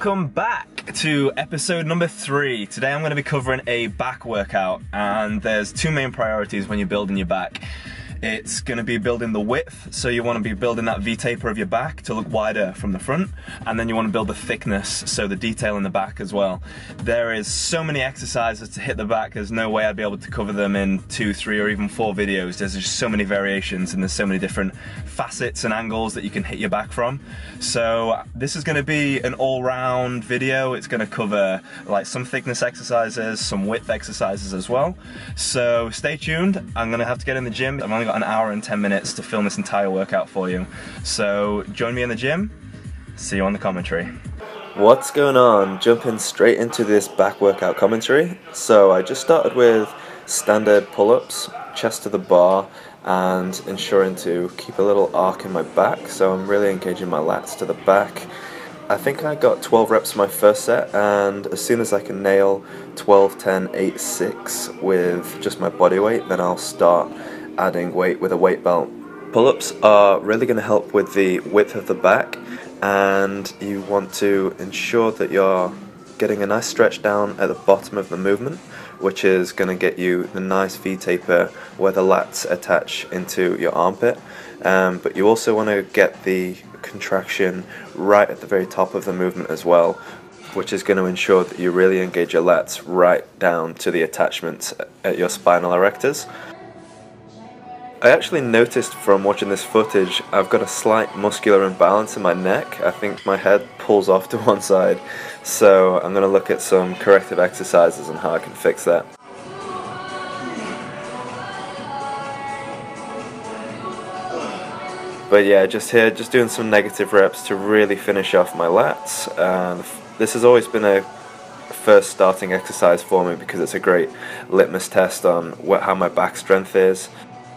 Welcome back to episode number 3. Today I'm going to be covering a back workout, and there's two main priorities when you're building your back. It's going to be building the width, so you want to be building that V-taper of your back to look wider from the front, and then you want to build the thickness, so the detail in the back as well. There is so many exercises to hit the back, there's no way I'd be able to cover them in 2, 3 or even 4 videos. There's just so many variations and there's so many different facets and angles that you can hit your back from. So this is going to be an all-round video. It's going to cover like some thickness exercises, some width exercises as well. So stay tuned. I'm going to have to get in the gym. I've only got an hour and 10 minutes to film this entire workout for you. So join me in the gym. See you on the commentary. What's going on? Jumping straight into this back workout commentary. So I just started with standard pull-ups, chest to the bar, and ensuring to keep a little arc in my back. So I'm really engaging my lats to the back. I think I got 12 reps for my first set, and as soon as I can nail 12, 10, 8, 6 with just my body weight, then I'll start adding weight with a weight belt. Pull-ups are really going to help with the width of the back, and you want to ensure that you're getting a nice stretch down at the bottom of the movement, which is going to get you the nice V-taper where the lats attach into your armpit. But you also want to get the contraction right at the very top of the movement as well, which is going to ensure that you really engage your lats right down to the attachments at your spinal erectors. I actually noticed from watching this footage I've got a slight muscular imbalance in my neck. I think my head pulls off to one side, so I'm going to look at some corrective exercises and how I can fix that. But yeah, just doing some negative reps to really finish off my lats. This has always been a first starting exercise for me because it's a great litmus test on how my back strength is.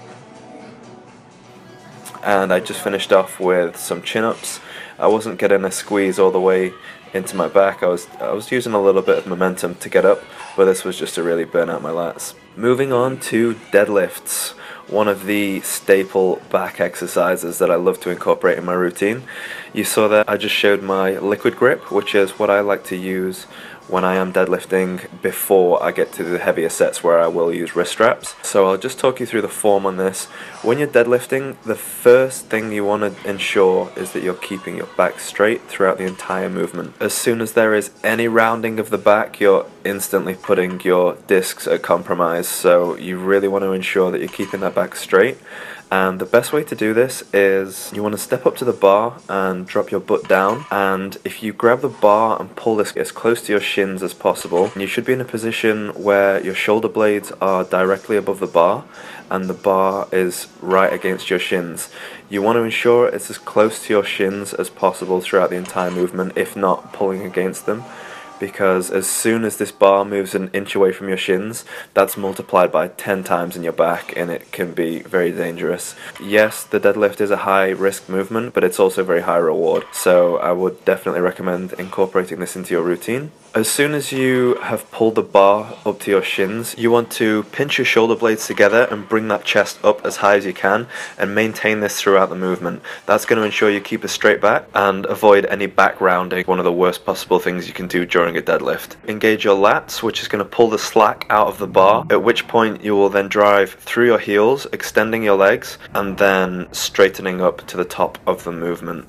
And I just finished off with some chin-ups. I wasn't getting a squeeze all the way into my back. I was using a little bit of momentum to get up, but this was just to really burn out my lats. Moving on to deadlifts, one of the staple back exercises that I love to incorporate in my routine. You saw that I just showed my liquid grip, which is what I like to use when I am deadlifting before I get to the heavier sets where I will use wrist straps. So I'll just talk you through the form on this. When you're deadlifting, the first thing you want to ensure is that you're keeping your back straight throughout the entire movement. As soon as there is any rounding of the back, you're instantly putting your discs at compromise. So you really want to ensure that you're keeping that back straight. And the best way to do this is you want to step up to the bar and drop your butt down, and if you grab the bar and pull this as close to your shins as possible, you should be in a position where your shoulder blades are directly above the bar and the bar is right against your shins. You want to ensure it's as close to your shins as possible throughout the entire movement, if not pulling against them, because as soon as this bar moves an inch away from your shins, that's multiplied by 10 times in your back, and it can be very dangerous. Yes, the deadlift is a high risk movement, but it's also very high reward, so I would definitely recommend incorporating this into your routine. As soon as you have pulled the bar up to your shins, you want to pinch your shoulder blades together and bring that chest up as high as you can, and maintain this throughout the movement. That's going to ensure you keep a straight back and avoid any back rounding, one of the worst possible things you can do during a deadlift. Engage your lats, which is going to pull the slack out of the bar, at which point you will then drive through your heels, extending your legs, and then straightening up to the top of the movement.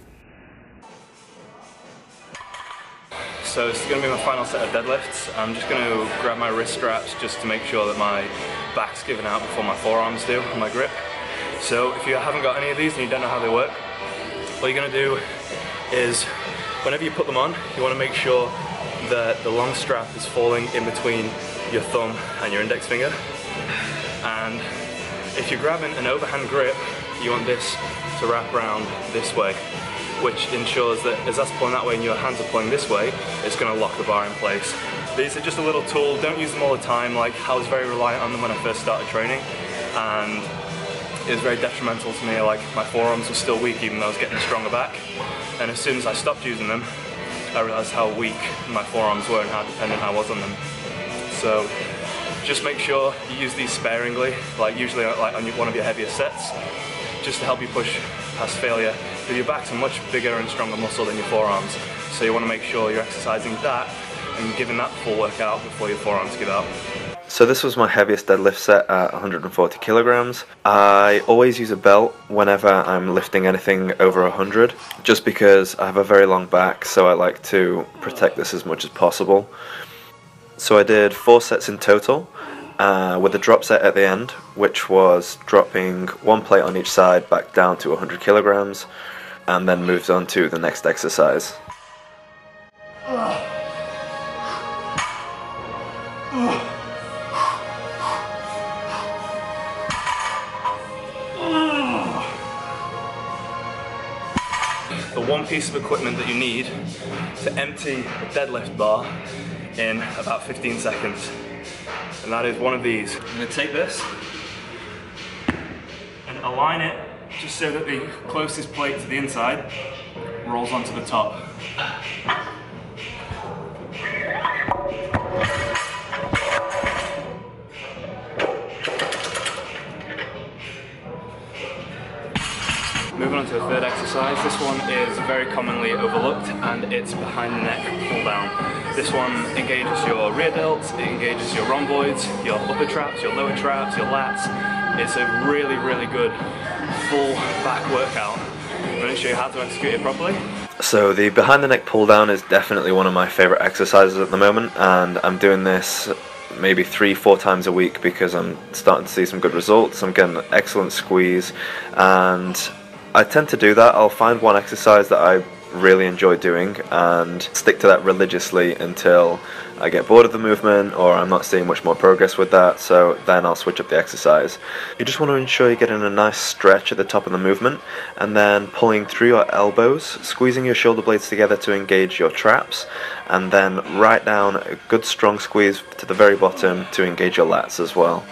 So this is going to be my final set of deadlifts. I'm just going to grab my wrist straps just to make sure that my back's given out before my forearms do on my grip. So if you haven't got any of these and you don't know how they work, what you're going to do is whenever you put them on, you want to make sure that the long strap is falling in between your thumb and your index finger. And if you're grabbing an overhand grip, you want this to wrap around this way, which ensures that as that's pulling that way and your hands are pulling this way, it's going to lock the bar in place. These are just a little tool, don't use them all the time. Like, I was very reliant on them when I first started training, and it was very detrimental to me. Like, my forearms were still weak even though I was getting a stronger back, and as soon as I stopped using them, I realised how weak my forearms were and how dependent I was on them. So just make sure you use these sparingly, like usually like on one of your heavier sets. just to help you push past failure. But your back's a much bigger and stronger muscle than your forearms, so you want to make sure you're exercising that and giving that full workout before your forearms give out. So this was my heaviest deadlift set at 140 kilograms. I always use a belt whenever I'm lifting anything over 100, just because I have a very long back, so I like to protect this as much as possible. So I did 4 sets in total, with a drop set at the end, which was dropping 1 plate on each side back down to 100 kilograms, and then moved on to the next exercise. The one piece of equipment that you need to empty a deadlift bar in about 15 seconds. And that is one of these. I'm going to take this and align it just so that the closest plate to the inside rolls onto the top. Moving on to the third exercise. This one is very commonly overlooked, and it's behind the neck pull down. This one engages your rear delts, it engages your rhomboids, your upper traps, your lower traps, your lats. It's a really, really good full back workout. I'm going to show you how to execute it properly. So the behind the neck pull down is definitely one of my favorite exercises at the moment, and I'm doing this maybe 3-4 times a week because I'm starting to see some good results. I'm getting an excellent squeeze, and I tend to do that. I'll find one exercise that I really enjoy doing and stick to that religiously until I get bored of the movement or I'm not seeing much more progress with that, so then I'll switch up the exercise. You just want to ensure you're getting a nice stretch at the top of the movement, and then pulling through your elbows, squeezing your shoulder blades together to engage your traps, and then right down a good strong squeeze to the very bottom to engage your lats as well.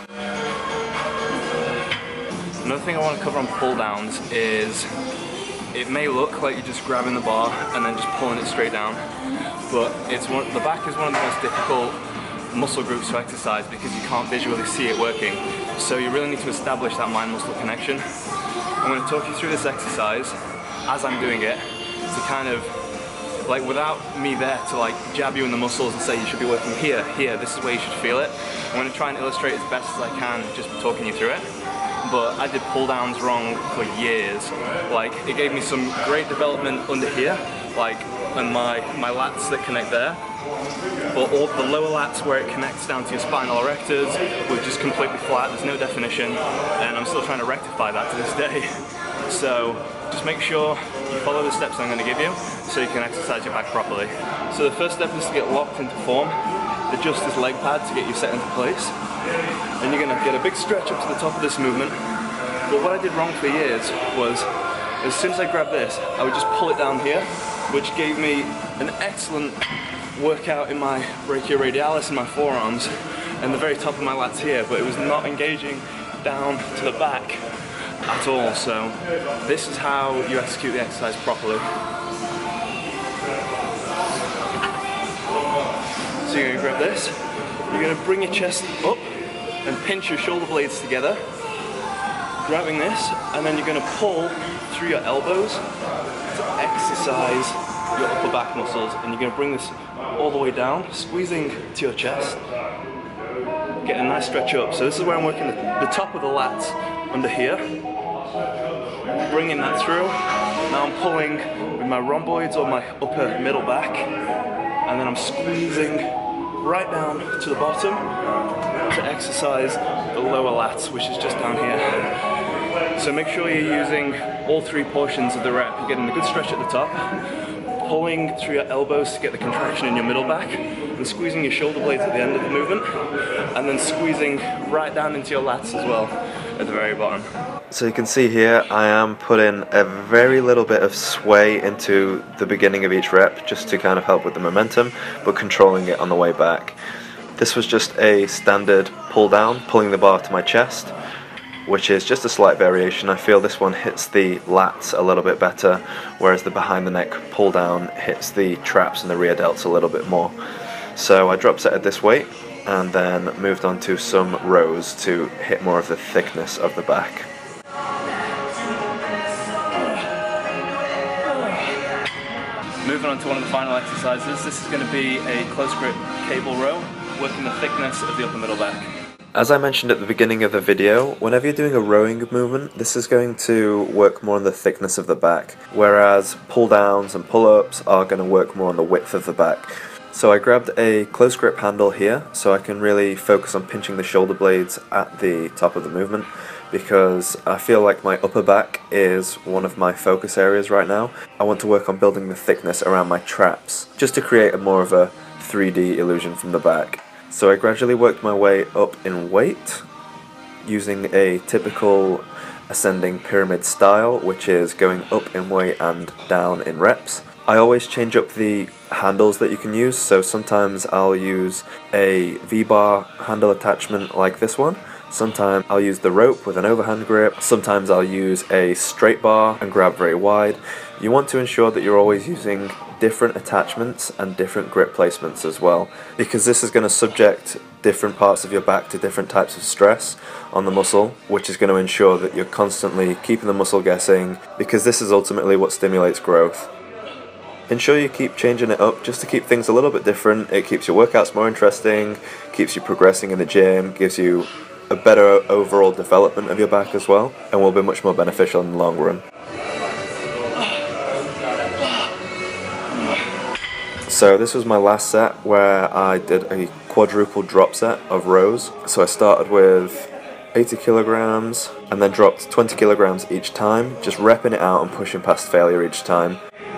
Another thing I want to cover on pull downs is it may look like you're just grabbing the bar and then just pulling it straight down, but the back is one of the most difficult muscle groups to exercise because you can't visually see it working. So you really need to establish that mind-muscle connection. I'm going to talk you through this exercise as I'm doing it to kind of, like, without me there to like jab you in the muscles and say you should be working here, this is where you should feel it. I'm going to try and illustrate as best as I can just talking you through it. But I did pull downs wrong for years. Like, it gave me some great development under here, like, and my lats that connect there. But all the lower lats where it connects down to your spinal erectors were just completely flat, there's no definition, and I'm still trying to rectify that to this day. So just make sure you follow the steps I'm going to give you so you can exercise your back properly. So the first step is to get locked into form. Adjust this leg pad to get you set into place. And you're going to get a big stretch up to the top of this movement. But what I did wrong for years was, as soon as I grabbed this, I would just pull it down here, which gave me an excellent workout in my brachioradialis and my forearms, and the very top of my lats here, but it was not engaging down to the back at all. So this is how you execute the exercise properly. So you're going to grab this, you're going to bring your chest up and pinch your shoulder blades together, grabbing this, and then you're going to pull through your elbows to exercise your upper back muscles, and you're going to bring this all the way down, squeezing to your chest, getting a nice stretch up. So this is where I'm working the top of the lats under here, bringing that through. Now I'm pulling with my rhomboids or my upper middle back, and then I'm squeezing right down to the bottom to exercise the lower lats, which is just down here. So make sure you're using all 3 portions of the rep. You're getting a good stretch at the top, pulling through your elbows to get the contraction in your middle back, and squeezing your shoulder blades at the end of the movement, and then squeezing right down into your lats as well at the very bottom. So you can see here I am putting a very little bit of sway into the beginning of each rep just to kind of help with the momentum, but controlling it on the way back. This was just a standard pull down, pulling the bar to my chest, which is just a slight variation. I feel this one hits the lats a little bit better, whereas the behind the neck pull down hits the traps and the rear delts a little bit more. So I drop set at this weight and then moved on to some rows to hit more of the thickness of the back. Moving on to one of the final exercises, this is going to be a close grip cable row, working the thickness of the upper middle back. As I mentioned at the beginning of the video, whenever you're doing a rowing movement, this is going to work more on the thickness of the back, whereas pull downs and pull-ups are going to work more on the width of the back. So I grabbed a close grip handle here so I can really focus on pinching the shoulder blades at the top of the movement, because I feel like my upper back is one of my focus areas right now. I want to work on building the thickness around my traps, just to create more of a 3D illusion from the back. So I gradually worked my way up in weight, using a typical ascending pyramid style, which is going up in weight and down in reps. I always change up the handles that you can use, so sometimes I'll use a V-bar handle attachment like this one. Sometimes I'll use the rope with an overhand grip. Sometimes I'll use a straight bar and grab very wide. You want to ensure that you're always using different attachments and different grip placements as well, because this is going to subject different parts of your back to different types of stress on the muscle, which is going to ensure that you're constantly keeping the muscle guessing, because this is ultimately what stimulates growth. Ensure you keep changing it up just to keep things a little bit different. It keeps your workouts more interesting, keeps you progressing in the gym, gives you a better overall development of your back as well, and will be much more beneficial in the long run. So this was my last set where I did a quadruple drop set of rows. So I started with 80 kilograms and then dropped 20 kilograms each time, just repping it out and pushing past failure each time.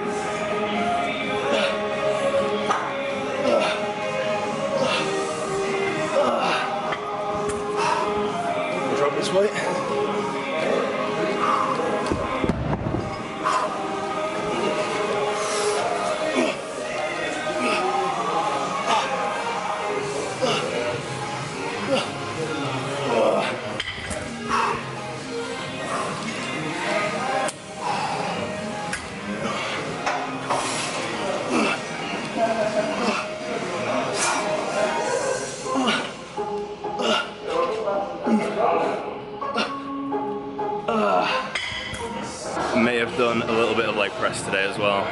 Drop this weight. May have done a little bit of leg press today as well.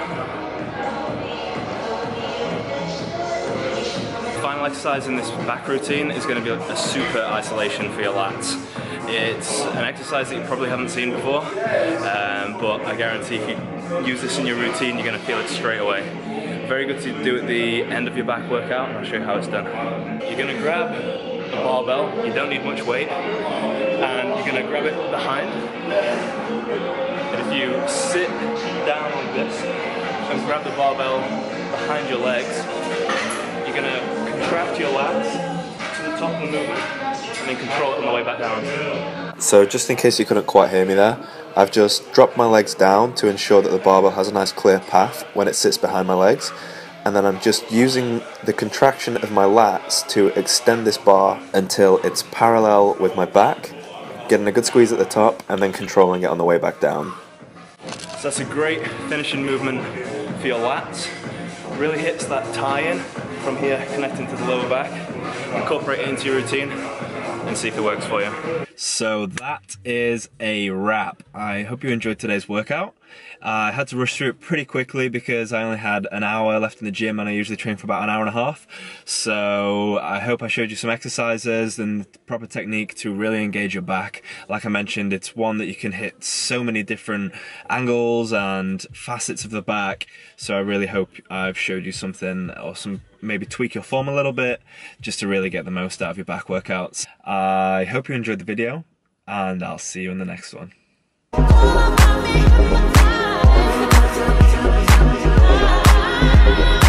Final exercise in this back routine is going to be a super isolation for your lats. It's an exercise that you probably haven't seen before, but I guarantee if you use this in your routine, you're going to feel it straight away. Very good to do at the end of your back workout, and I'll show you how it's done. You're going to grab a barbell, you don't need much weight, and you're going to grab it behind. And if you sit down like this and grab the barbell behind your legs, you're going to contract your lats to the top of the movement and then control it on the way back down. So just in case you couldn't quite hear me there, I've just dropped my legs down to ensure that the barbell has a nice clear path when it sits behind my legs, and then I'm just using the contraction of my lats to extend this bar until it's parallel with my back, getting a good squeeze at the top and then controlling it on the way back down. So that's a great finishing movement for your lats. Really hits that tie-in from here connecting to the lower back. Incorporate it into your routine and see if it works for you. So that is a wrap. I hope you enjoyed today's workout. I had to rush through it pretty quickly because I only had an hour left in the gym and I usually train for about an hour and a half. So I hope I showed you some exercises and the proper technique to really engage your back. Like I mentioned, it's one that you can hit so many different angles and facets of the back. So I really hope I've showed you something, or maybe tweak your form a little bit just to really get the most out of your back workouts. I hope you enjoyed the video and I'll see you in the next one. All about me.